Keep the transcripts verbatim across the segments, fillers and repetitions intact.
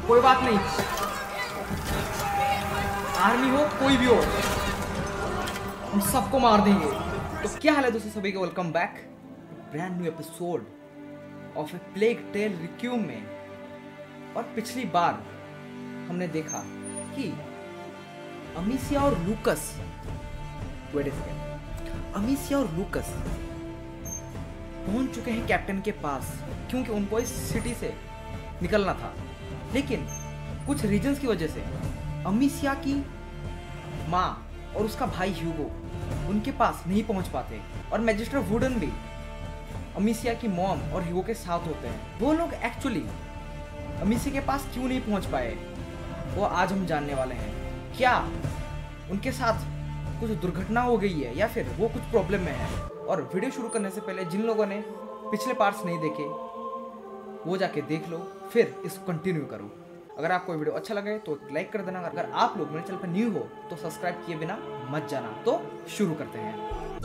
कोई बात नहीं, आर्मी हो कोई भी हो, हम सबको मार देंगे। तो क्या हाल है दोस्तों सभी का, welcome back brand new episode of a plague tale requiem में। और पिछली बार हमने देखा कि अमीसिया और लूकस वेट अ सेकंड अमीसिया और लूकस पहुंच चुके हैं कैप्टन के पास, क्योंकि उनको इस सिटी से निकलना था। लेकिन कुछ रीजंस की वजह से अमीसिया की माँ और उसका भाई ह्यूगो उनके पास नहीं पहुंच पाते, और मैजिस्टर वुडन भी अमीसिया की मॉम और ह्यूगो के साथ होते हैं। वो लोग एक्चुअली अमीसिया के पास क्यों नहीं पहुंच पाए, वो आज हम जानने वाले हैं। क्या उनके साथ कुछ दुर्घटना हो गई है या फिर वो कुछ प्रॉब्लम में है। और वीडियो शुरू करने से पहले जिन लोगों ने पिछले पार्ट्स नहीं देखे वो जाके देख लो, फिर इसको कंटिन्यू करो। अगर आपको वीडियो अच्छा लगे तो लाइक कर देना। अगर आप लोग मेरे चैनल पर न्यू हो तो सब्सक्राइब किए बिना मत जाना। तो शुरू करते हैं।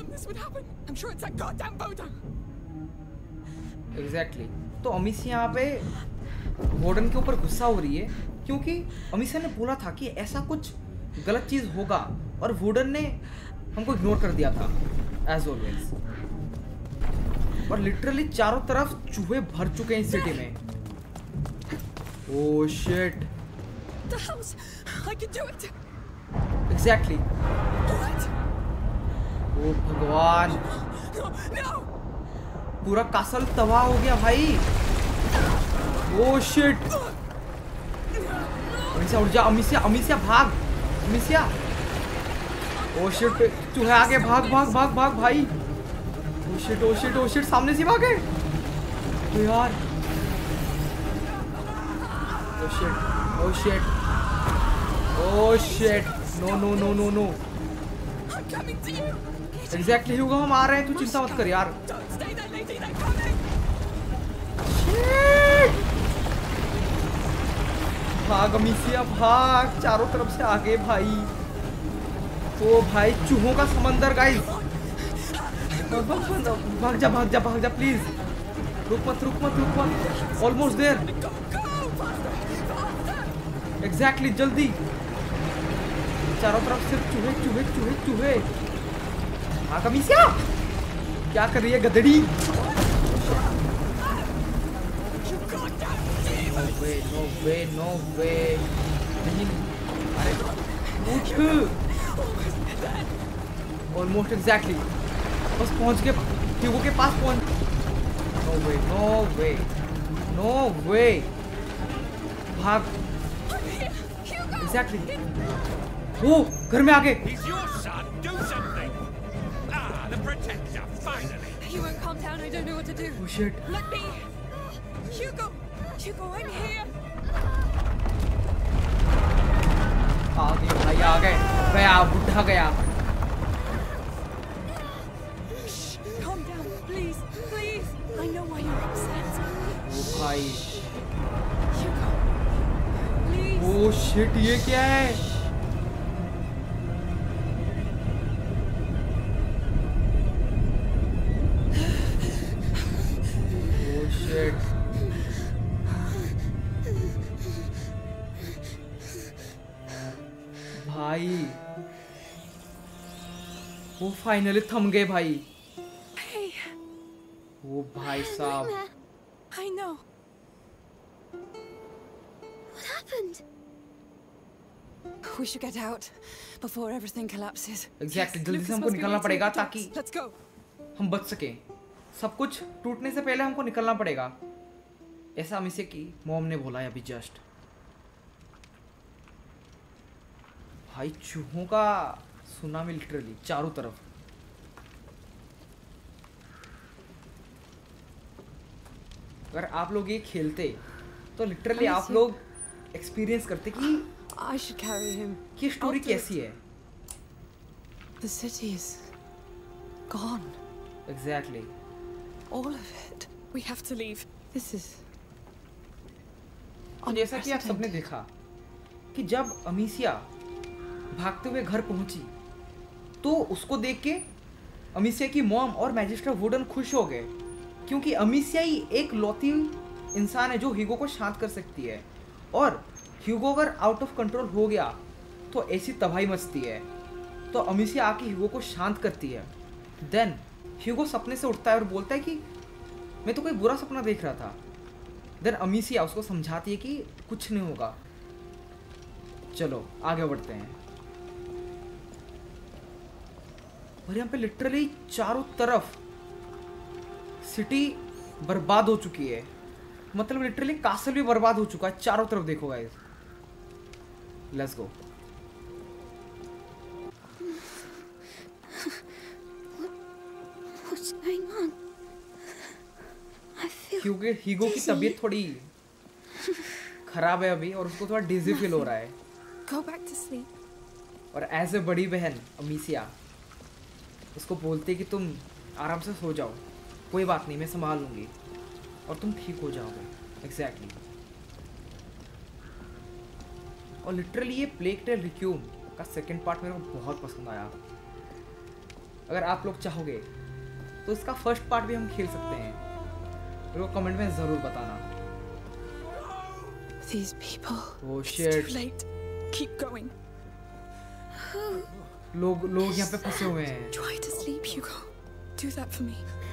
Exactly exactly. तो अमीसिया यहाँ पे वार्डन के ऊपर गुस्सा हो रही है, क्योंकि अमीसिया ने बोला था कि ऐसा कुछ गलत चीज होगा, और वुडन ने हमको इग्नोर कर दिया था एज ऑलवेज। और लिटरली चारों तरफ चूहे भर चुके हैं इस सिटी में। Oh shit, exactly. ओ भगवान, पूरा कासल तबाह हो गया भाई। ओह शिट, अमीसिया उठ जा, अमीसिया अमीसिया भाग, अमीसिया। ओह शिट, चूहे आगे, भाग भाग भाग भाग भाई। Oh shit oh shit oh shit, सामने से भागे तो यार। Oh shit oh shit oh shit, no no no no no. Exactly Hugo, हम आ रहे हैं, तू चिंता मत कर यार। भाग अमीसिया भाग, चारों तरफ से आगे भाई। तो भाई चूहों का समंदर गाइस, भाग जा भाग जा भाग जा प्लीज, रुक मत रुक मत रुक मत। ऑलमोस्ट देयर, एग्जैक्टली, जल्दी। चारों तरफ सिर्फ चूहे चूहे चूहे चूहे। भाग अमीसिया, क्या कर रही है गधड़ी। No way no way no way, नहीं, अरे उठ। ऑलमोस्ट एग्जैक्टली, बस पहुंच के ह्यूगो के पास पहुंच। No way no way no way, भाग। एग्जैक्टली, वो घर में आगे। You won't calm down. I don't know what to do. Oh shit. Let me. Hugo, Hugo, I'm here. आ गए भाई, आ गए, गया बुढ़ा गया। Calm down, please, please. I know why you're upset. ओ भाई, Hugo, please. ओ शिट, ये क्या है। ओ शिट, भाई वो फाइनली थम गए भाई। Hey, वो भाई साहब, I know. What happened? We should get out before everything collapses. Exactly, जल्दी से Lucas हमको must be निकलना waiting पड़ेगा at the ताकि docks. Let's go. हम बच सके। सब कुछ टूटने से पहले हमको निकलना पड़ेगा, ऐसा अमीसिया की मॉम ने बोला है अभी जस्ट। भाई चूहों का सुनामी लिटरली चारों तरफ। अगर आप लोग ये खेलते तो लिटरली आप लोग एक्सपीरियंस करते कि I should carry him. ये स्टोरी I'll do it. कैसी है। The city is gone. Exactly, All of it. We have to leave. This is. तो जैसा कि आप सबने देखा कि जब अमीसिया भागते हुए घर पहुंची तो उसको देख के अमीसिया की मॉम और मैजिस्टर वुडन खुश हो गए, क्योंकि अमीसिया ही एक लौती इंसान है जो हीगो को शांत कर सकती है। और ह्यूगो अगर आउट ऑफ कंट्रोल हो गया तो ऐसी तबाही मचती है। तो अमीसिया आके ह्यूगो को शांत करती है। देन ह्यूगो सपने से उठता है और बोलता है कि मैं तो कोई बुरा सपना देख रहा था। देन अमीसिया उसको समझाती है कि कुछ नहीं होगा, चलो आगे बढ़ते हैं। और यहाँ पे लिटरली चारों तरफ सिटी बर्बाद हो चुकी है। मतलब लिटरली कासल भी बर्बाद हो चुका है चारों तरफ। देखो guys, let's go. What's going on? I feel क्योंकि हीगो की dizzy. तबीयत थोड़ी खराब है अभी और उसको थोड़ा डिजी फील हो रहा है। Go back to sleep. और एज ए बड़ी बहन अमीसिया उसको बोलती है कि तुम आराम से सो जाओ, कोई बात नहीं, मैं संभाल लूंगी और तुम ठीक हो जाओगे। Exactly exactly. और लिटरली ये प्लेग टेल रिक्यूम का सेकंड पार्ट मेरे को बहुत पसंद आया। अगर आप लोग चाहोगे तो इसका फर्स्ट पार्ट भी हम खेल सकते हैं। मेरे को कमेंट में ज़रूर बताना। These people. Oh It's shit. too late. Keep going. लोग लोग यहाँ पे फंसे हुए हैं। Try to sleep, Hugo. Do that for me.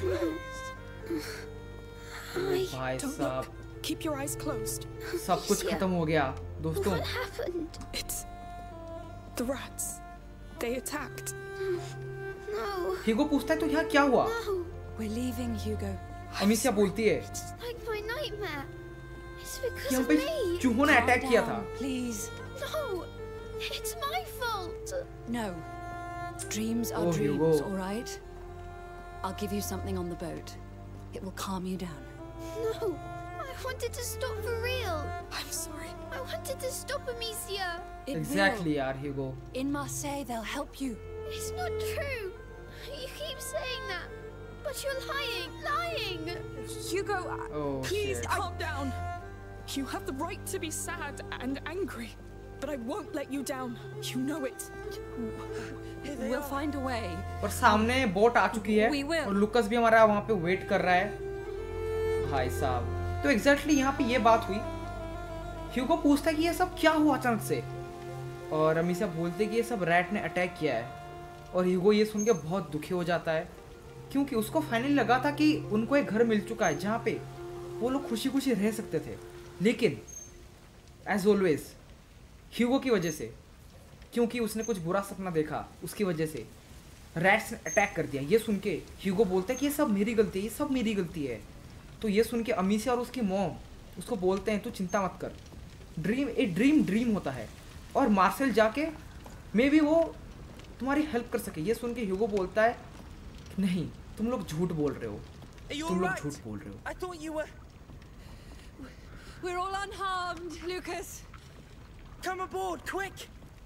भाई Don't साहब, look. Keep your eyes closed. सब कुछ खत्म हो गया दोस्तों। What happened? It's the rats. They attacked. No, हीगो पूछता है तो यहाँ क्या हुआ? no. We're leaving, Hugo. अमीसिया बोलती है It's like my nightmare. It's because यहाँ of पे me. चूहों ने Calm अटैक किया था। down, please. No, it's my fault. No. Dreams are Oh, dreams, Hugo. all right? I'll give you something on the boat. It will calm you down. No, I wanted to stop for real. I'm sorry. I wanted to stop Amicia. It exactly will. यार हीगो। In Marseille, they'll help you. It's not true. You keep saying that, but you're lying, lying. Hugo, Oh, please shit. calm down. You have the right to be sad and angry, but I won't let you down. You know it. We'll find a way. और सामने boat आ चुकी है We will. और Lucas भी हमारा वहाँ पे wait कर रहा है। भाई साहब, तो एग्जैक्टली यहाँ पे ये बात हुई। ह्यूगो पूछता है कि ये सब क्या हुआ अचानक से, और अमीसिया बोलते हैं कि ये सब रैट ने अटैक किया है। और ह्यूगो ये सुन के बहुत दुखी हो जाता है क्योंकि उसको फाइनली लगा था कि उनको एक घर मिल चुका है जहाँ पे वो लोग खुशी खुशी रह सकते थे। लेकिन एज ऑलवेज ह्यूगो की वजह से, क्योंकि उसने कुछ बुरा सपना देखा, उसकी वजह से रैट्स ने अटैक कर दिया। ये सुन के ह्यूगो बोलता है कि ये सब मेरी गलती है, ये सब मेरी गलती है। तो ये सुन के अमीसिया और उसकी मॉम उसको बोलते हैं तू चिंता मत कर, ड्रीम एक ड्रीम ड्रीम होता है और मार्सेल जाके मे भी वो तुम्हारी हेल्प कर सके। ये सुन के ह्यूगो बोलता है नहीं, तुम लोग झूठ बोल रहे हो, तुम लोग झूठ बोल रहे हो। I thought you were. We're all unharmed, Lucas. Come aboard, quick!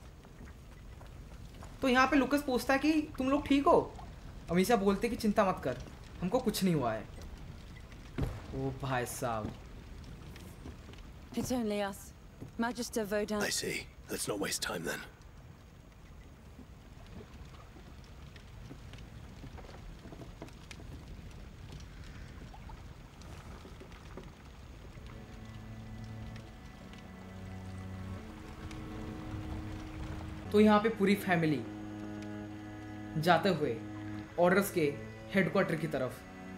तो यहाँ पे लुकस पूछता है कि तुम लोग ठीक हो? अमीसिया बोलते कि चिंता मत कर, हमको कुछ नहीं हुआ है। ओ भाई साहब, It's only us. Magister Vaudin. I see. Let's not waste time then. तो यहाँ पे पूरी फैमिली जाते हुए ऑर्डर्स के हेडक्वार्टर की तरफ।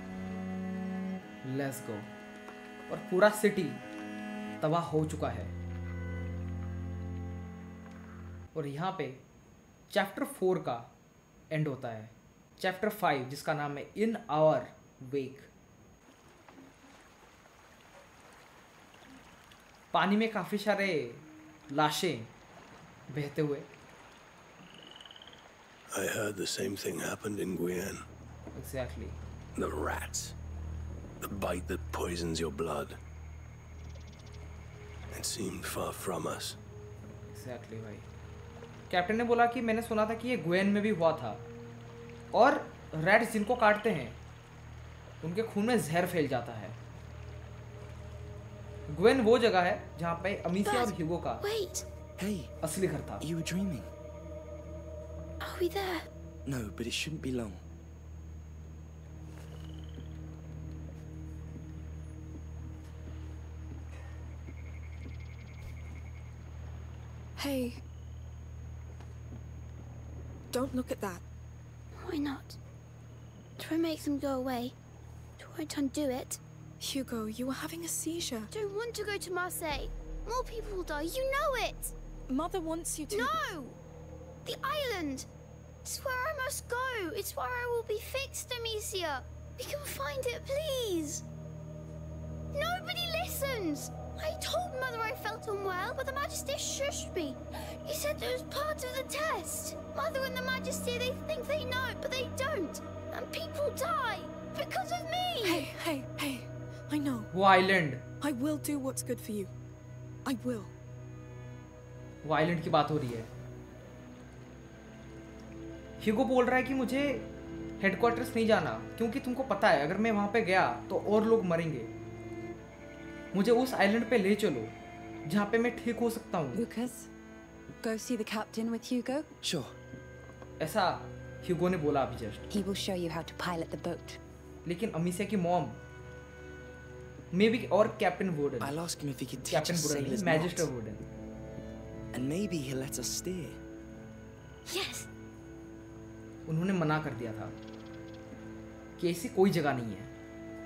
Let's go. और पूरा सिटी तबाह हो चुका है। और यहाँ पे चैप्टर फोर का एंड होता है। चैप्टर फाइव जिसका नाम है इन आवर वेक। पानी में काफ़ी सारे लाशें बहते हुए। I heard the same thing happened in Guyenne. Exactly. The rats. The bite that poisons your blood. It seemed far from us. Exactly भाई। कैप्टन ने बोला कि मैंने सुना था कि ये गुएन में भी हुआ था और रैट्स जिनको काटते हैं उनके खून में जहर फैल जाता है। गुएन वो जगह है जहाँ पे अमीसिया और ह्यूगो का Wait, Hey, असली घर था। you were dreaming. are we there? No, but it shouldn't be long. Hey. Don't look at that. Why not? Try and make them go away. Try to undo it. Hugo, you were having a seizure. Don't want to go to Marseille. More people will die. You know it. Mother wants you to. No! The island. It's where I must go. It's where I will be fixed, Amicia. We can find it, please. Nobody listens. I told Mother I felt unwell, but the Majesty shushed me. He said it was part of the test. Mother and the Majesty, they think they know, but they don't. And people die because of me. Hey, hey, hey. I know. वो island I will do what's good for you. I will. वो island की बात हो रही है। ह्यूगो बोल रहा है कि मुझे हेडक्वार्टर्स नहीं जाना क्योंकि तुमको पता है अगर मैं वहां पे गया तो और लोग मरेंगे। मुझे उस आइलैंड पे ले चलो जहाँ पे मैं ठीक हो सकता हूँ। Lucas, go see the captain with Hugo. Sure. ऐसा ह्यूगो ने बोला अभी just. He will show you how to pilot the boat. लेकिन अमीसिया की मॉम मे बी और captain wooden I'll ask him if he can teach captain us wooden sailors magister knots. Wooden And maybe he'll let us steer. Yes. उन्होंने मना कर दिया था कि ऐसी कोई जगह नहीं है,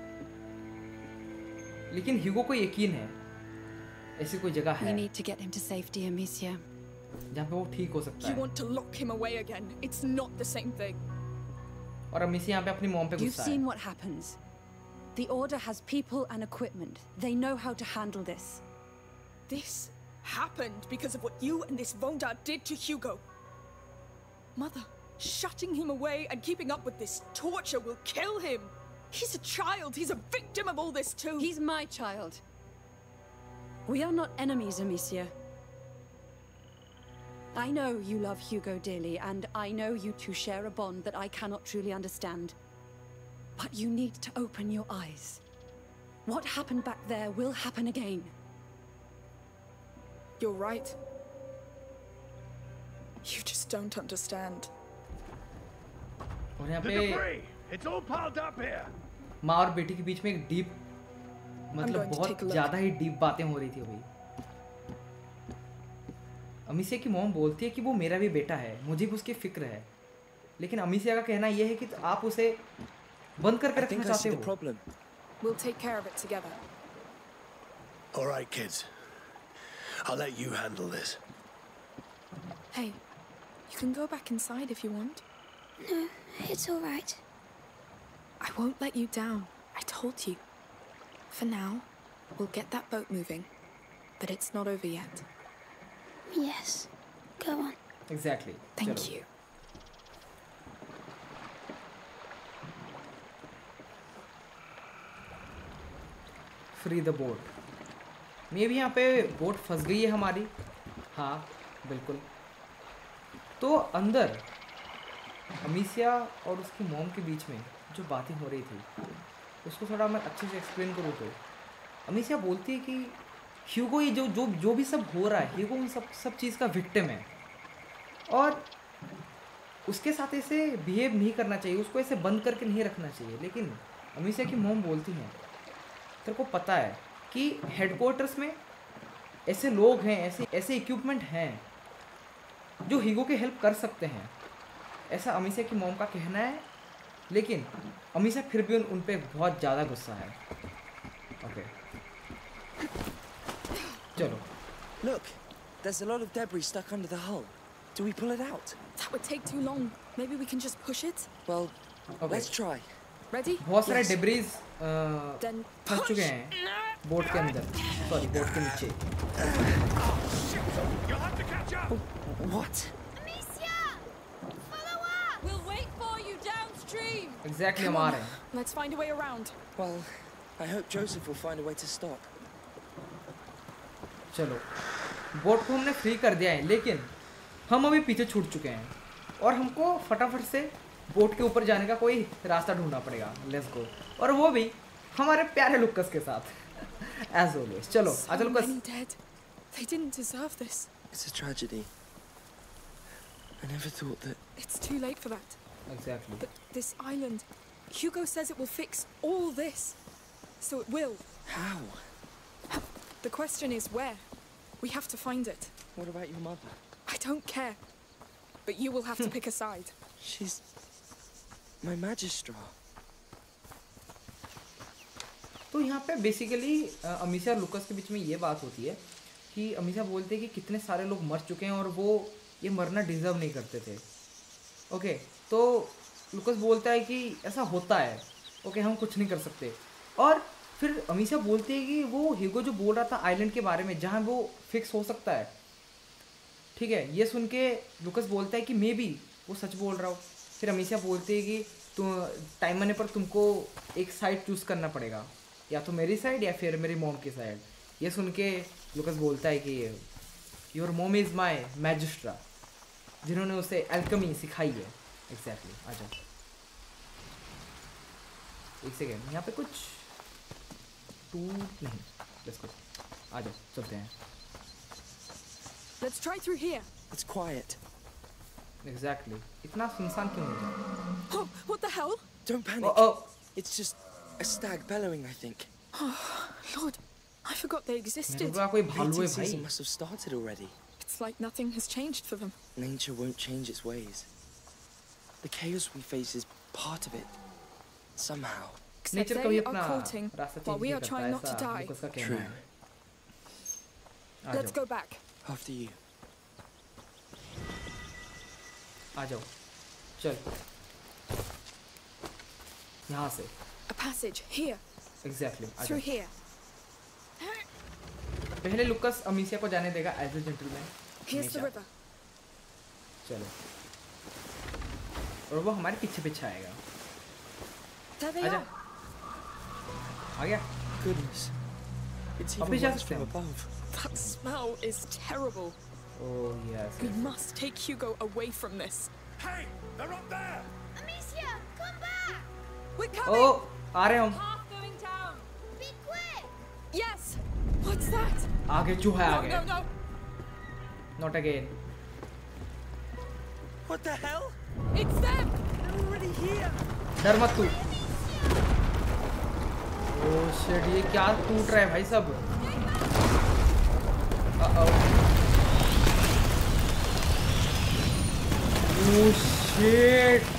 लेकिन ह्यूगो को यकीन है ऐसी कोई जगह We है need to get him to safety, Amicia. जहाँ पे वो ठीक हो सकता You है। want to lock him away again. It's not the same thing. और अमीसिया यहाँ पे अपनी मॉम पे You've गुस्सा है। seen what happens. The Order has people and equipment. They know how to handle this. This happened because of what you and this Vonda did to Hugo. Mother, shutting him away and keeping up with this torture will kill him. He's a child. He's a victim of all this too. He's my child. We are not enemies, Amicia. I know you love Hugo dearly, and I know you two share a bond that I cannot truly understand. But you need to open your eyes. What happened back there will happen again. You're right. You just don't understand. और यहाँ The पे debris! It's all piled up here! माँ और बेटी के बीच में एक deep मतलब going to take a बहुत look. ज्यादा ही डीप बातें हो रही थी अभी। अमीसिया की मॉम बोलती है कि वो मेरा भी बेटा है, मुझे भी उसकी फिक्र है, लेकिन अमीसिया का कहना यह है कि आप उसे बंद करके I रखना think I see चाहते the हो। problem. We'll take care of it together. All right, kids. I'll let you handle this. Hey, you can go back inside if you want. No, it's all right. I won't let you down. I told you. For now, we'll get that boat moving. But it's not over yet. Yes. Go on. Exactly. Thank चलो। you. Free the boat. मे भी यहाँ पे boat फंस गई है हमारी। हाँ बिल्कुल। तो अंदर अमीसिया और उसकी मॉम के बीच में जो बातें हो रही थी उसको थोड़ा मैं अच्छे से एक्सप्लेन करूँ तो अमीसिया बोलती है कि ह्यूगो ये जो जो जो भी सब हो रहा है ह्यूगो उन सब सब चीज़ का विक्टिम है और उसके साथ ऐसे बिहेव नहीं करना चाहिए, उसको ऐसे बंद करके नहीं रखना चाहिए। लेकिन अमीसिया की मॉम बोलती हैं तेरे को पता है कि हेडक्वार्टर्स में ऐसे लोग हैं, ऐसे ऐसे इक्विपमेंट हैं जो ह्यूगो की हेल्प कर सकते हैं, ऐसा अमीसिया की मॉम का कहना है। लेकिन अमीसिया फिर भी उन, उन पे बहुत ज़्यादा गुस्सा है। ओके चलो। Look, there's a lot of debris stuck under the hull. Do we pull it out? That would take too long. Maybe we can just push it? Well, Okay. let's try. Ready? बहुत सारे Yes. Debris Then फंस push. चुके हैं boat के अंदर, sorry boat के नीचे। You'll have to catch up! What? Amicia! Follow up! We'll wait for you downstream. Exactly हम आ रहे हैं। Let's find a way around. Well, I hope Joseph will find a way to stop. चलो boat को हमने free कर दिया है, लेकिन हम अभी पीछे छूट चुके हैं और हमको फटाफट से बोट के ऊपर जाने का कोई रास्ता ढूंढना पड़ेगा। Let's go. और वो भी हमारे प्यारे लुक्कस के साथ एज ऑलवेज। चलो आ So चलो Lucas. many dead. They didn't deserve this. It's a tragedy. I never thought that. It's too late for that. Exactly. But this island, Hugo says it will fix all this. So it will. How? The question is where? We have to find it. What about your mother? I don't care. But you will have to pick a side. She's my Magistra. तो यहाँ पे basically अमीसिया और Lucas के बीच में ये बात होती है कि अमीसिया बोलते हैं कि कितने सारे लोग मर चुके हैं और वो ये मरना डिजर्व नहीं करते थे। ओके, तो लुकस बोलता है कि ऐसा होता है, ओके हम कुछ नहीं कर सकते। और फिर अमीसिया बोलती है कि वो ह्यूगो जो बोल रहा था आइलैंड के बारे में जहाँ वो फिक्स हो सकता है, ठीक है, ये सुन के लुकस बोलता है कि मे बी वो सच बोल रहा हो। फिर अमीसिया बोलती है कि तुम टाइम आने पर तुमको एक साइड चूज़ करना पड़ेगा, या तो मेरी साइड या फिर मेरी मॉम की साइड। ये सुन के लुकस बोलता है कि your mom is my magistra, जिन्होंने उसे एल्केमी सिखाई है। एग्जैक्टली, आ जाओ एक सेकेंड, यहाँ पे कुछ टू नहीं, लेट्स गो, आ जाओ चलते हैं। Let's try through here. It's quiet. Exactly, इतना सुनसान क्यों हो जाए? Oh, what the hell? Don't panic. Oh, oh. It's just a stag bellowing, I think. Oh, Lord, I forgot they मेरे existed. को कोई भालू है Mating season भाई। must have started already. It's like nothing has changed for them. Nature won't change its ways. The chaos we face is part of it. Somehow. Except nature कभी they are अपना courting रास्ता while change we नहीं are करता, trying not to ऐसा die. Lucas का कहना True. है। आ Let's जाओ, go back. After you. आ जाओ, चल यहाँ से। A passage here, एग्जैक्टली, आ through जाओ। here. पहले लुकस अमीसिया को जाने देगा as a gentleman. Here's the river. चलो, और वो हमारे पीछे पीछे आएगा। There they आजा, are. आ गया। Goodness. It's Up even जा worse सकते from हैं। above. That smell is terrible. Oh yes. We must take Hugo away from this. Hey, they're up there! Amicia, come back! We're coming. Oh, आ रहे हम। Half going down. Be quick! Yes. What's that? आगे चूहा है No, आगे। no, no. Not again. What the hell? It's them. They're already here. डर मत तू। ओह शिट, ये क्या टूट रहा है भाई सब। Oh shit,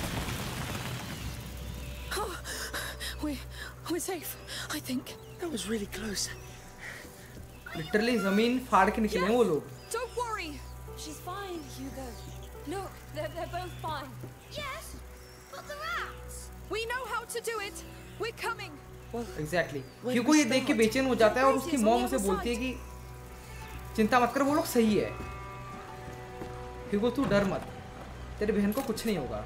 We, we're safe, I think. That was really close. Literally जमीन फाड़ के निकले हैं वो लोग। Don't worry. She's fine, Hugo. Look, they're, they're both fine. Yes, but the rats! We know how to do it. We're coming. Exactly, Where क्योंकि we ये देख के start? बेचैन हो जाता है और उसकी Crazy is mom on the उसे other बोलती है side. कि चिंता मत कर, वो लोग सही है। ह्यूगो तू डर मत, तेरी बहन को कुछ नहीं होगा।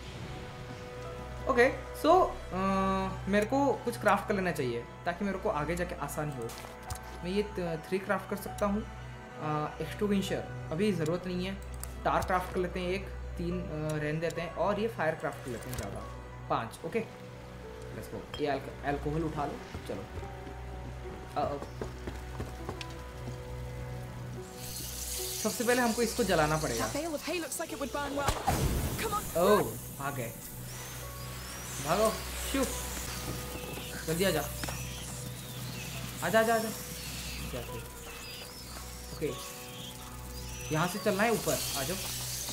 ओके, सो मेरे को कुछ क्राफ्ट कर लेना चाहिए ताकि मेरे को आगे जाके आसानी हो। मैं ये थ्री क्राफ्ट कर सकता हूँ। एक्सटिंग्विशर अभी ज़रूरत नहीं है। टार क्राफ्ट कर लेते हैं एक, तीन अ, रहने देते हैं, और ये फायर क्राफ्ट कर लेते हैं ज़्यादा, पाँच। Okay let's go. ये अल्कोहल उठा लो, चलो। Uh-oh. सबसे पहले हमको इसको जलाना पड़ेगा। That bale of hay looks like it would burn well. Come on. ओह भाग गए, भागो, शू, जल्दी आजा, आजा आजा आजा। ओके, यहाँ से चलना है ऊपर, आ जाओ।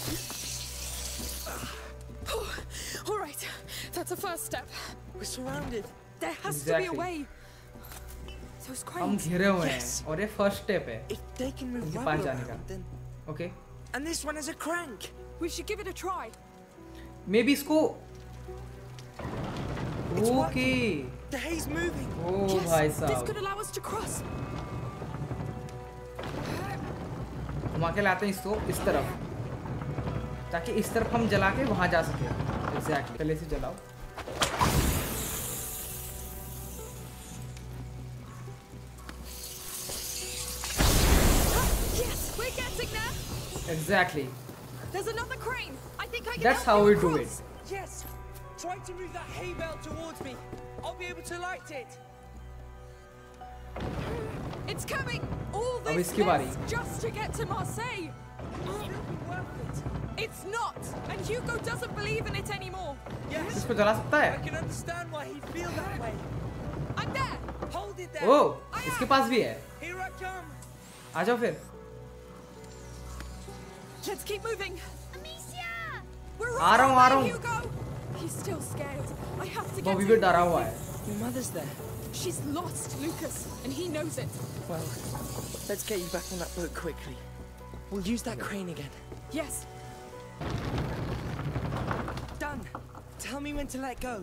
All right, that's a first step. We're surrounded. There has Exactly. to be a way. Those हम cranes. घिरे हुए हैं Yes. और ये फर्स्ट स्टेप है। If they can move उनके rubber पास जाने का। around, then... okay, And this one has a crank. We should give it a try. Maybe इसको, It's okay, working. The hay's moving. Oh Yes, भाई this साहब, could allow us to cross. घुमा के लाते हैं इसको इस तरफ, ताकि इस तरफ हम जला के वहाँ जा सके। एग्जैक्टली, पहले से जलाओ। Yes, we're getting there. Exactly, There's another crane. I think I can that's help how you we do across. it. Yes. Try to move that hay bale towards me. I'll be able to light it. It's coming. All अब this इसकी बारी। mess just to get to Marseille. It'll be worth it. It's not, and Hugo doesn't believe in it anymore. Yes. इसको जला सकता I है? can understand why he'd feel that way. I'm there. Hold it there. ओ, इसके पास भी है। Here I come. आ जाओ फिर। Let's keep moving. Amicia! We're आ रहा हूँ, आ रहा on हूँ। Hugo. He's still scared. I have to वो get अभी भी him. डरा हुआ है। Your mother's there. She's lost, Lucas, and he knows it. Well, let's get you back on that boat quickly. We'll use that crane again. Yes. Done. Tell me when to let go.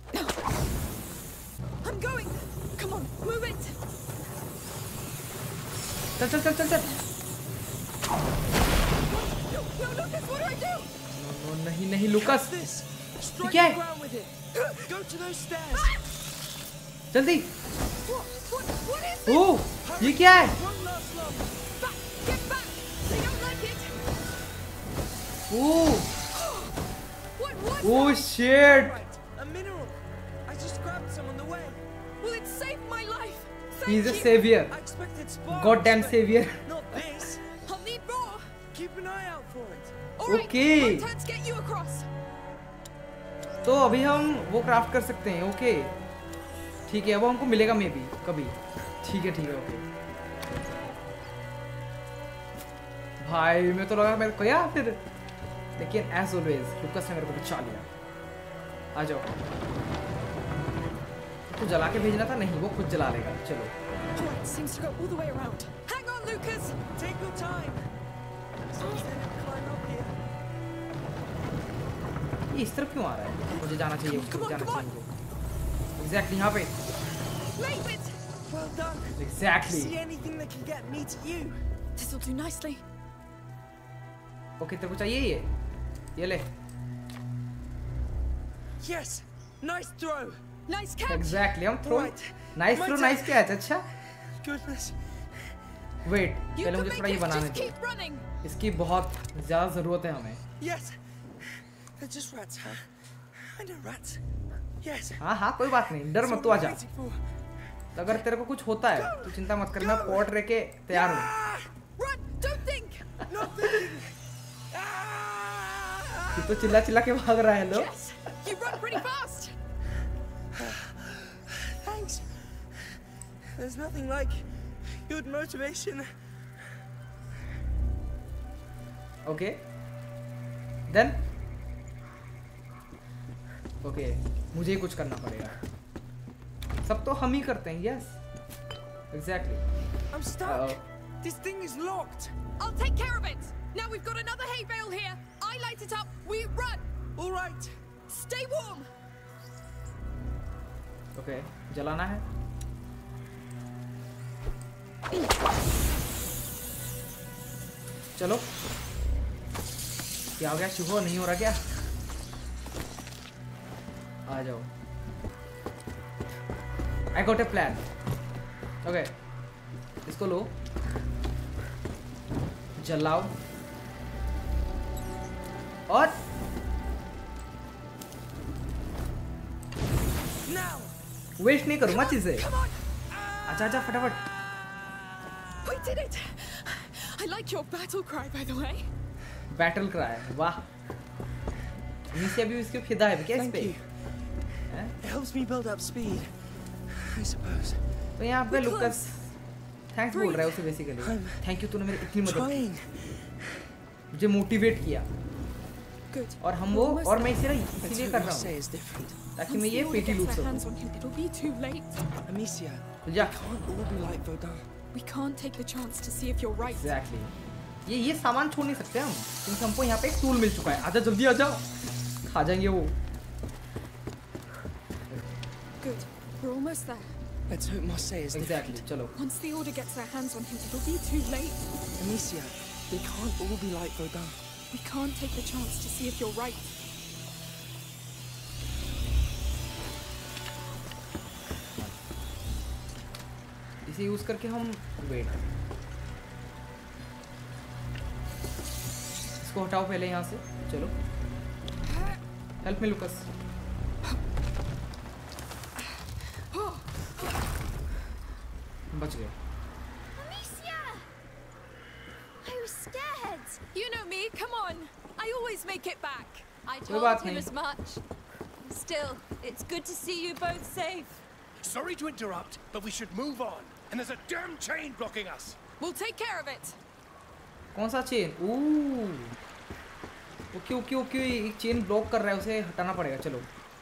I'm going. Come on, move it. चल चल चल चल चल। No, no, Lucas, what do I do? No, नहीं नहीं Lucas, This. Strike क्या the है? ground with it. Go to those stairs. जल्दी। What, what, what is this? Oh, ये क्या है? One last look. Back, get back. They don't like it. Oh, What, what? Oh shit. Right. A mineral. I just grabbed some on the way. Well, it saved my life. Thank He is a you. savior. I expected sparks. Goddamn but savior. Not this. I'll need more. Keep an eye out for it. All right, Okay. my turn to get you across. तो अभी हम वो craft कर सकते हैं। Okay ठीक है, वो हमको मिलेगा मे बी कभी। ठीक है ठीक है ओके। भाई मैं तो लगा मैं गया फिर, लेकिन एज ऑलवेज लुकस ने मेरे को बचा लिया। आ जाओ। तो जला के भेजना था, नहीं वो खुद जला लेगा। चलो All right, seems to go all the way around. Hang on, Lucas. Take your time. As long as they don't climb up here. ये इस तरफ क्यों आ रहा है? मुझे जाना चाहिए, Come on, जाना come on. चाहिए। एग्जैक्टली यहाँ पे। Leave it. Well done. Exactly. See anything that can get me to you? This'll do nicely. Okay तेरे को चाहिए ये? ये ले। Yes. Nice throw. Nice catch. Exactly हम throw. Right. Nice My throw, turn. Nice catch. अच्छा Goodness. Wait, You पहले can मुझे make थोड़ा ये it. बनाने Just दो। keep running. इसकी बहुत ज्यादा जरूरत है हमें। Yes. They're just rats, huh? I know rats. Yes. हाँ हाँ कोई बात नहीं, डर That's मत what तू we're आजा। waiting for. तो अगर तेरे को कुछ होता है तो चिंता मत कर, मैं पॉट रह के तैयार हूँ। Ah! Run. Don't think. Not thinking. Ah! तू तो चिल्ला चिल्ला के भाग रहा है लो। Yes. You run pretty fast. Thanks. There's nothing like good motivation. Okay then okay मुझे ही कुछ करना पड़ेगा। सब तो हम ही करते हैं। Yes exactly. I'm stuck. Uh-oh. This thing is locked. I'll take care of it. Now we've got another hay bale here. I light it up. We run. All right. Stay warm. Okay जलाना है। चलो क्या हो गया? शुभ नहीं हो रहा क्या? आ जाओ। I got a plan. Okay इसको लो, जलाओ और Now. वेस्ट नहीं करूंगा चीजें। Come on. अच्छा अच्छा फटाफट। We did it. I like your battle cry, by the way. Battle कराया, वाह। नीचे अभी इसके फिदा है क्या इस Thank पे? you. हैं? It helps me build up speed. I suppose. तो यहाँ पे We're लुकस थैंक्स बोल रहा है उसे बेसिकली। I'm थैंक यू, तूने मेरी इतनी मदद की, Trying. मुझे मोटिवेट किया। Good. और हम We're वो almost और मैं there. इसीलिए Let's इसीलिए hope कर रहा Marseille हूँ is different. ताकि Once मैं the ये order पेटी gets लूट their hands सकूँ। on him, it'll be too late. Amicia, तो जा। can't all be like Vaudin. We can't take the chance to see if you're right. Exactly. ये ये सामान छोड़ नहीं सकते हम, क्योंकि हमको यहाँ पे एक टूल मिल चुका है। आजा जल्दी आ जाओ, खा जाएंगे वो। Good. We're almost there. Let's hope Marseille is exactly different. चलो। Once the order gets their hands on him, it'll be too late. Amicia, they can't all be like Vaudin. We can't take the chance to see if you're right. इसे use करके हम wait इसको हटाओ पहले यहाँ से। चलो help me Lucas. बच गए। Amicia! I was scared. You know me, come on. I always make it back. I कोई told बात him नहीं। as much. Still, it's good to see you both safe. Sorry to interrupt, but we should move on. And there's a damn chain blocking us. We'll take care of it. कौन सा chain? Oh okay okay okay, एक chain block कर रहा है, उसे हटाना पड़ेगा। चलो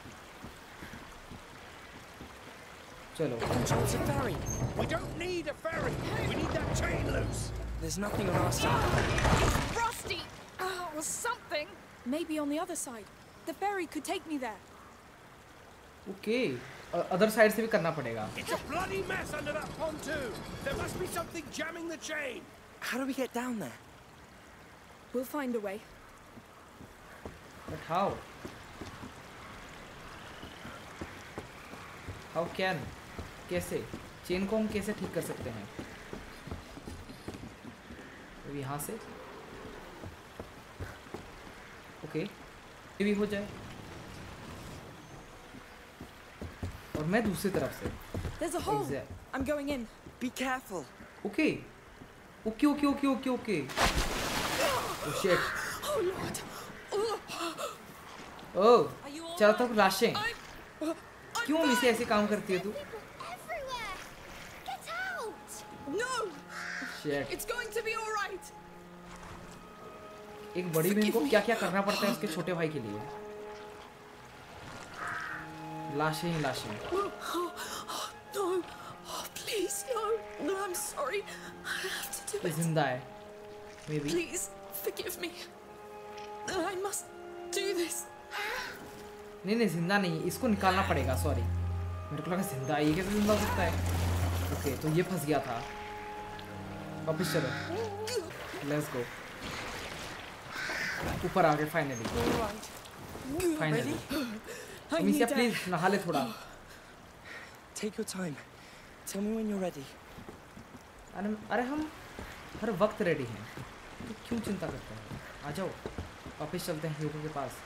चलो। Controls a ferry. We don't need a ferry. We need that chain loose. There's nothing on our side. Frosty! Oh, or something. Maybe on the other side. The ferry could take me there. Okay, other side से भी करना पड़ेगा। It's a bloody mess under that pontoon. There must be something jamming the chain. How do we get down there? We'll find a way. But how? How can? कैसे? Chain को हम कैसे ठीक कर सकते हैं? तो यहाँ से ओके, ये भी हो जाए और मैं दूसरी तरफ से। There's a hole. Exact. I'm going in. Be careful. Okay okay okay okay okay okay. Oh shit. Oh Lord. Oh, Are you all चारों right? तरफ लाशें। I'm, I'm क्यों इसे ऐसे काम करती है तू? People everywhere. Get out. No! Shit. It's going to be all right. एक बड़ी बहन को क्या क्या करना पड़ता है उसके छोटे भाई के लिए। लाशें ही लाशें। Oh, oh, no. Oh, please, no. No, I'm sorry. I have to do ये it. जिंदा है maybe. Please, forgive me. I must do this. नहीं नहीं जिंदा नहीं, इसको निकालना पड़ेगा। सॉरी, मेरे को लगा जिंदा है। ये कैसे जिंदा हो सकता है? ओके, तो ये फंस गया था। वापस चलो, लेट्स गो। ऊपर आ गए finally. All right. Finally. I Amicia need a... please नहा ले थोड़ा। Take your time. Tell me when you're ready. अरे अरे हम हर वक्त रेडी हैं, तो क्यों चिंता करते हैं? आ जाओ, वापस चलते हैं ह्यूगो के पास।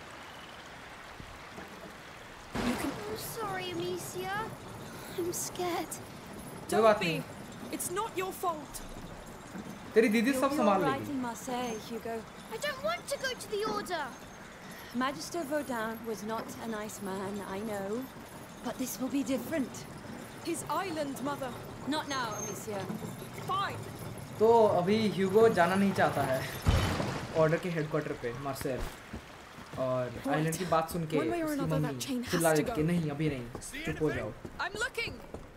I'm sorry, Amicia. I'm scared. कोई बात Don't नहीं, be. It's not your fault. तेरी दीदी You'll सब be संभाल all right लेगी। in Marseille, Hugo. I don't want to go to the Order. Magister Vaudin was not a nice man, I know. But this will be different. His island, Mother. Not now, Amicia. Fine. तो अभी ह्यूगो जाना नहीं चाहता है order के headquarter पे मार्सेल, और island की बात सुन के One way or उसकी another, that mummy chain has चिल्ला to रही go. कि नहीं अभी नहीं, चुप हो जाओ। I'm looking.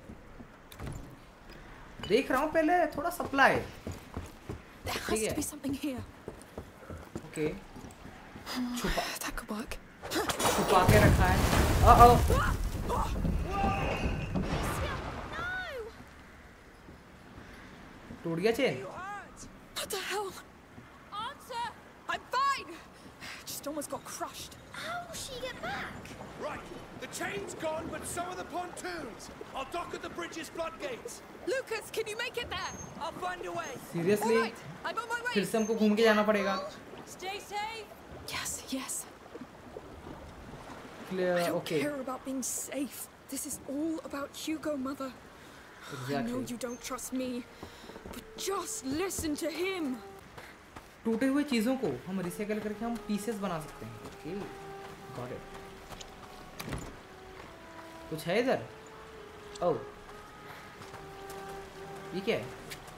देख रहा हूँ, पहले थोड़ा सप्लाई। There has ठीक to है, be something here. ओके। छुपा That could work. छुपा के रखा है। अ ओ No! टूट गया chain. What the hell? Answer! I'm fine. Just almost got crushed. How will she get back? Right. The chain's gone, but so are the pontoons. I'll dock at the bridge's floodgates. Lucas, can you make it there? I'll find a way. All seriously right, I'm on my way. फिर से हमको घूम के जाना पड़ेगा। Stay safe. Yes, yes. I clear, don't okay. care about being safe. This is all about Hugo, Mother. I know exactly. you don't trust me, but just listen to him. टूटे हुए चीजों को हम रिसाइकल करके हम pieces बना सकते हैं। Okay, got it. कुछ है इधर? ओह, ये क्या है?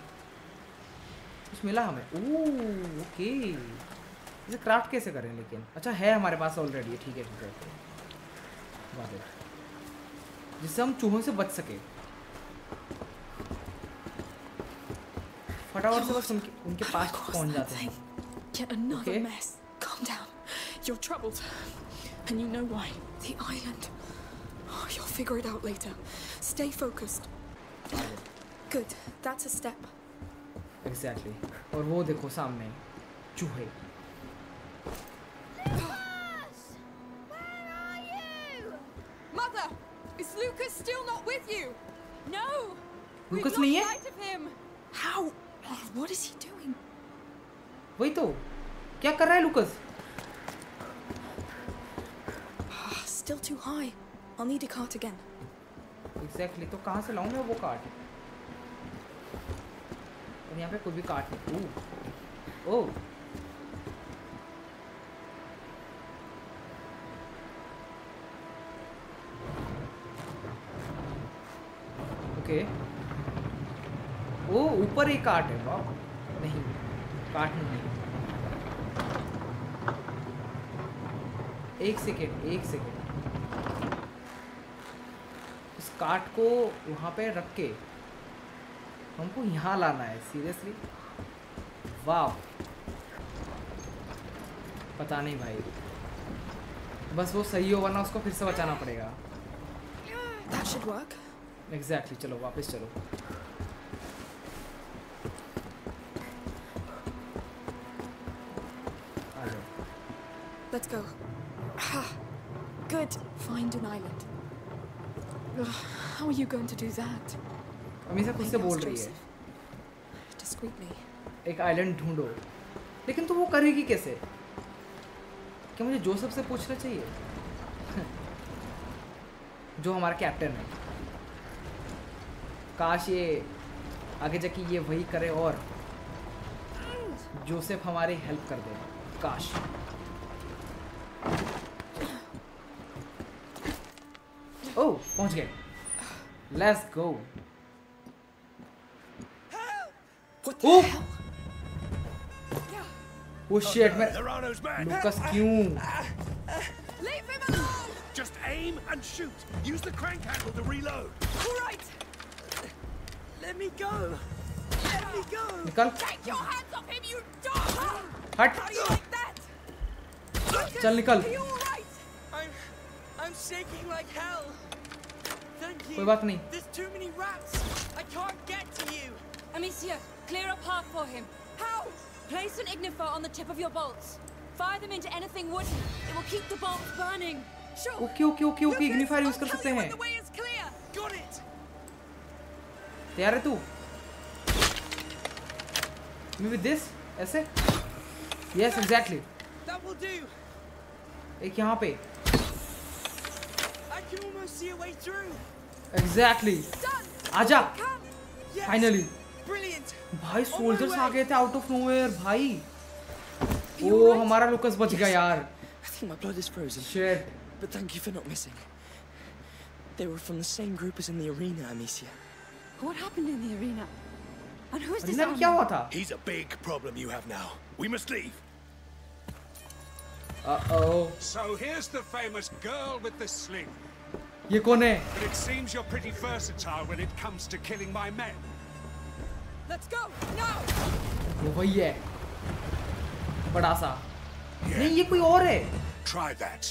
कुछ मिला हमें। ओह ओके, इसे क्राफ्ट कैसे करें? लेकिन अच्छा है हमारे पास ऑलरेडी। ठीक है ठीक है, गॉट इट। जिससे हम चूहों से बच सके। फटाफट से बस उनके उनके पास पहुंच जाते हैं। Yet another Okay. mess. Calm down. You're troubled. And you know why. The island. Oh, you'll figure it out later. Stay focused. Good. That's a step. Exactly, और वो देखो सामने चूहे। Lucas! Where are you? Mother! Is Lucas still not with you? No! लूकस नहीं है? Sight of him! How? What is he doing? वही तो, क्या कर रहा है Lucas? Ah, still too high. I'll need a cart again. Exactly, तो कहाँ से लाऊं मैं वो कार्ड? और यहाँ पे कोई भी कार्ड नहीं। ओह ओह, ओके। ओ ऊपर एक कार्ड है। वाह, नहीं काट नहीं। एक सेकेंड एक सेकेंड, इस काट को वहाँ पे रख के हमको यहाँ लाना है। सीरियसली? वाह, पता नहीं भाई, बस वो सही हो वरना उसको फिर से बचाना पड़ेगा। That should work. एग्जैक्टली, चलो वापस चलो। आ जाओ। Let's go. Ha. Good. Find an island. Ugh, how are you going to do that? Ameesha खुद से बोल रही है Discreetly. एक आइलैंड ढूंढो, लेकिन तो वो करेगी कैसे? क्या मुझे जोसेफ से पूछना चाहिए? जो हमारा कैप्टन है। काश ये आगे जाके ये वही करे और जोसेफ हमारी हेल्प कर दे। काश। ओह, पहुंच गए। Let's go. ओह वो शिट में Nerano's back. लूकस क्यों? Leave him alone! Just aim and shoot. Use the crank handle to reload. All right. Let me go. Let me go. निकल। Take your hands off him, you dog! हट। How you like that? चल निकल। Are you all right? I'm, I'm shaking like hell. Thank you. कोई बात नहीं। There's too many rats. I can't get to you. Amicia, clear a path for him. How? Place an ignifer on the tip of your bolts. Fire them into anything wooden. It will keep the bolts burning. Sure. Okay okay okay okay, ignifer use कर सकते हैं। The way is clear. Got it. तैयार है तू? Maybe this? ऐसे? Yes, exactly. That will do. एक यहाँ पे। I can almost see a way through. Exactly. Done. आजा। Come. Yes. Finally. Brilliant. भाई सोल्जर्स आ गए थे आउट ऑफ नोवेयर भाई। You oh alright? हमारा लुकस बच गया यार। I think my blood is frozen. Shit. But thank you for not missing. They were from the same group as in the arena, Amicia. What happened in the arena? And who is this arena में क्या army? हुआ था? He's a big problem you have now. We must leave. Uh-oh. So here's the famous girl with the sling. ये कौन है? But it seems you're pretty versatile when it comes to killing my men. Let's go now. ये वही है, बड़ा सा। नहीं ये कोई और है। Try that.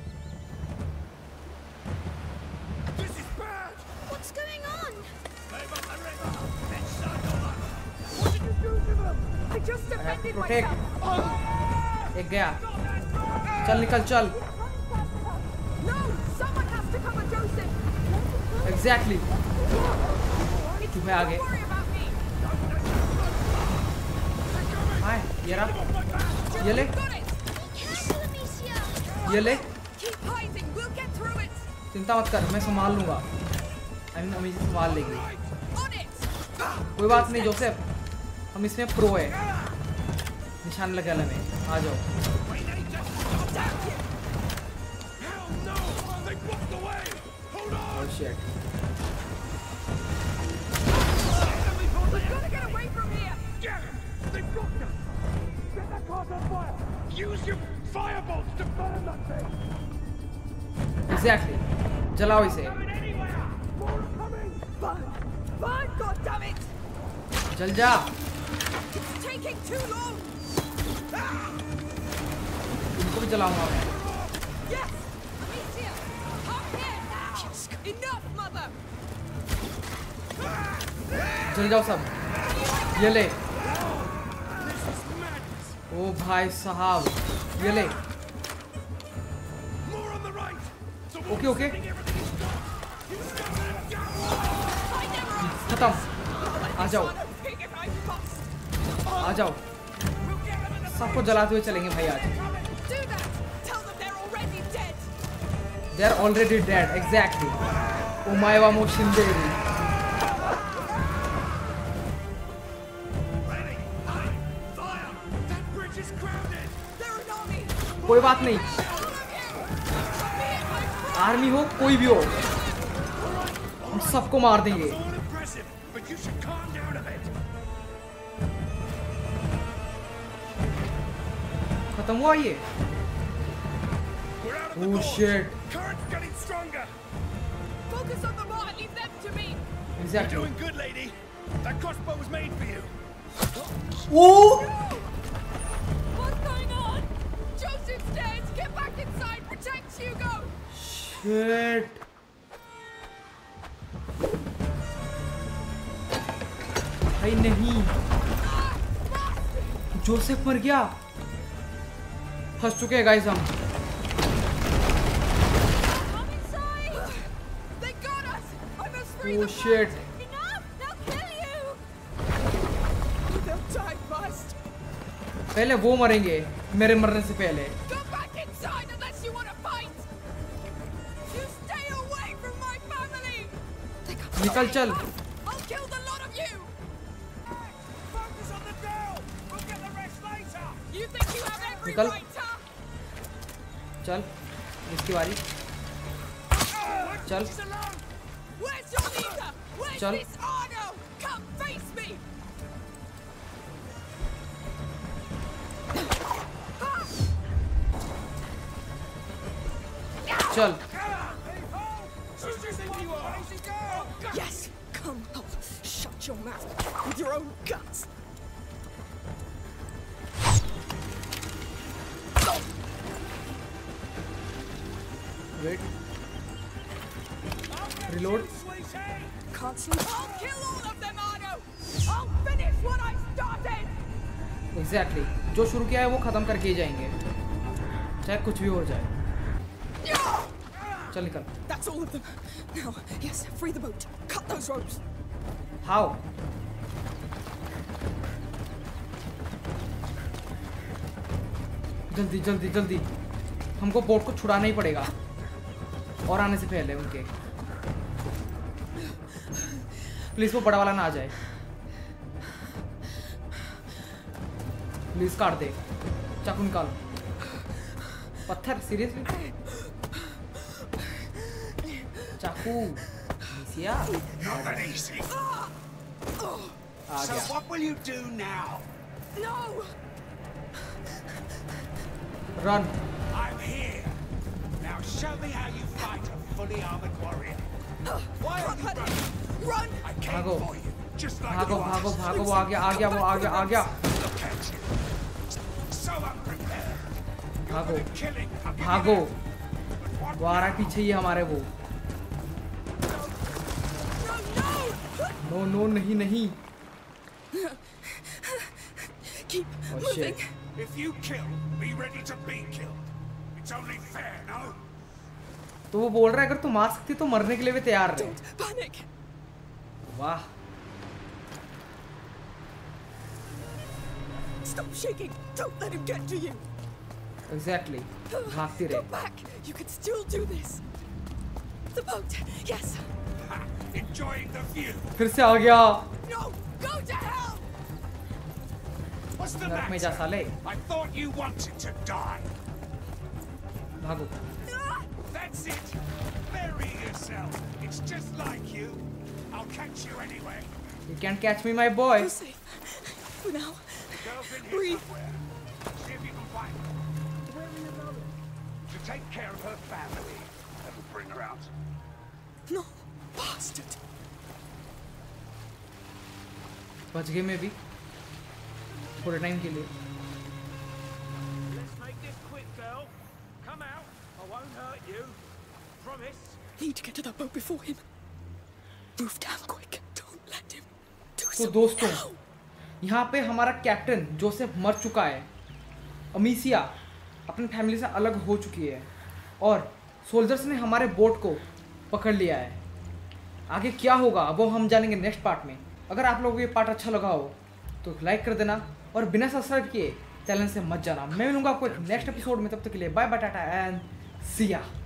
This is bad! What's going on? Climb up the river. Then circle up. What did you do to them? I just defended protect. myself. एक गया। चल निकल चल। No, someone has to cover Joseph. Exactly. It's तू है आगे। Don't worry about me. हाय, ये रहा। ये ले, Got it. Careful, Amicia. ये ले। Keep hiding. We'll get through it. चिंता मत कर, मैं संभाल लूंगा। आई मीन अमीजी संभाल लेगी। On it. कोई बात नहीं जोसेफ, हम इसमें प्रो है। निशान लगा ले में, आ जाओ। Hell no! They blocked the way. Hold on. Oh shit. We've got to get away from here. Yeah, they blocked us. Set that cart on fire. Use your firebolts to burn that thing. Exactly. जलाओ इसे। Going anywhere. More are coming. Burn. Burn, goddammit. जल जा। It's taking too long. इनको भी जलाऊंगा मैं। Yes. Amicia, come here now. Enough, mother. जल जाओ सब। ये ले। This is madness. ओ भाई साहब, ये ले। More on the right. The okay okay, everything is gone. You stop that. I never खत्म। आ जाओ, son of a pig if I must. आ जाओ। We'll get them in the सबको जलाते हुए चलेंगे भाई आज। Do that. Tell them they're already dead. They are already dead. Exactly. Umaiwa mo Shinderu. ready. Fire. Fire. That bridge is crowded. They're an army. कोई बात नहीं, All of you. Be it my friend. Army हो कोई भी हो, हम सबको मार देंगे। All impressive, but you should calm down a bit. खत्म हुआ ये? We're out of the Oh gorge. shit. Current's getting stronger. Focus on the mark. Leave them to me. You're Exactly. doing good, lady. That crossbow was made for you. Oh! What's going on? Joseph's dead. Get back inside. Protect Hugo. Shit. भाई नहीं, Joseph मर गया। फंस चुके हैं guys हम। Come inside. They got us. I must free Oh the shit. boat. Enough. They'll kill you. They'll die first. पहले वो मरेंगे मेरे मरने से पहले। Go back inside unless you want to fight. You stay away from my family. निकल चल। I'll kill the lot of you. Focus on the girl. We'll get the rest later. You think you have every निकल। right, huh? चल, इसकी बारी। चल, She's alone. Where's your leader? Where's Chal. this Arno? Come face me. चल। Who do you think you are? Crazy girl. Yes, come on. Shut your mouth with your own guts. Wait, reload. Can't see. I'll kill all of them, Arno. I'll finish what I started. Exactly, जो शुरू किया है वो खत्म करके ही जाएंगे, चाहे कुछ भी हो जाए। चल निकल। That's all of them. Now, yes, free the boat. Cut those ropes. How? जल्दी जल्दी जल्दी, हमको बोट को छुड़ाना ही पड़ेगा और आने से पहले उनके। प्लीज वो बड़ा वाला ना आ जाए। प्लीज काट दे, चाकू निकाल। पत्थर, सीरियसली? चाकू मिसिया Not that easy. आ So गया। what will you do now? No! Run. I'm here. Now show me how you fight a fully armored warrior. Why are you Cut running? it! Run! I came भागो। for you, just like भागो you भागो asked. भागो, वो आ गया आ गया, वो आ गया आ गया। Look at you. So unprepared. You're भागो। good at killing. I'll give you भागो, that. But what वो आ रहा है पीछे ही हमारे। वो No, no! नो नो नहीं नहीं। Keep Oh, moving. shit. If you kill, be ready to be killed. It's only fair, no? तो वो बोल रहा है अगर तू मार सकती तो मरने के लिए भी तैयार रहे। Don't panic. वाह, Stop shaking. Don't let him get to you. Exactly, भागती Go रहे। back. You can still do this. The boat. Yes. Ha, enjoying the view. फिर से आ गया। No. Go to hell. What's the नरक में जा matter? साले। I thought you wanted to die. भागो। Ah! That's it. Bury yourself. It's just like you. I'll catch you anyway. You can't catch me, my boy. Go safe. For now. Girl's in here Breathe. somewhere. See if you can find her. To take care of her family. That'll bring her out. No. Bastard. बच गए मैं भी थोड़े time के लिए। Let's make this quick, girl. Come out. I won't hurt you. Promise. Need to get to that boat before him. Move damn quick. Don't let him do तो something दोस्तों, now. यहाँ पे हमारा कैप्टन जोसेफ मर चुका है। अमीसिया अपनी family से अलग हो चुकी है और सोल्जर्स ने हमारे बोट को पकड़ लिया है। आगे क्या होगा वो हम जानेंगे नेक्स्ट पार्ट में। अगर आप लोगों को ये पार्ट अच्छा लगा हो तो लाइक कर देना और बिना सब्सक्राइब किए चैनल से मत जाना। मैं मिलूंगा आपको नेक्स्ट एपिसोड में, तब तक के लिए bye bye, tata and see या।